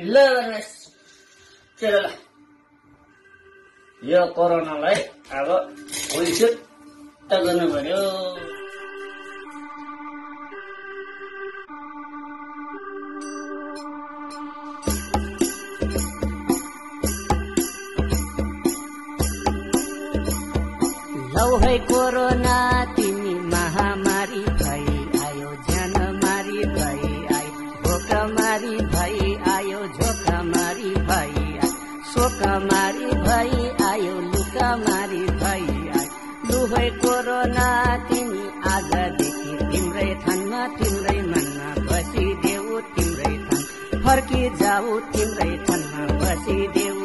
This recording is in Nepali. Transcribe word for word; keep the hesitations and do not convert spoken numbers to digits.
ल ल यो कोरोनालाई अब घुइसुट त गर्नु पर्यो। लौ है कोरोना तिमी महामारी भई आयो, ज्यानमारी भई आयो, भोकमारी भई आयो, झोकमारी भई आयो, शोकमारी भई आयो, लुकामारी भई आयो। लु है कोरोना तिमी आजदेखि तिम्रै थानमा तिम्रै मनमा बसिदेऊ, तिम्रै थान फर्की जाऊ, तिम्रै थानमा बसिदेऊ।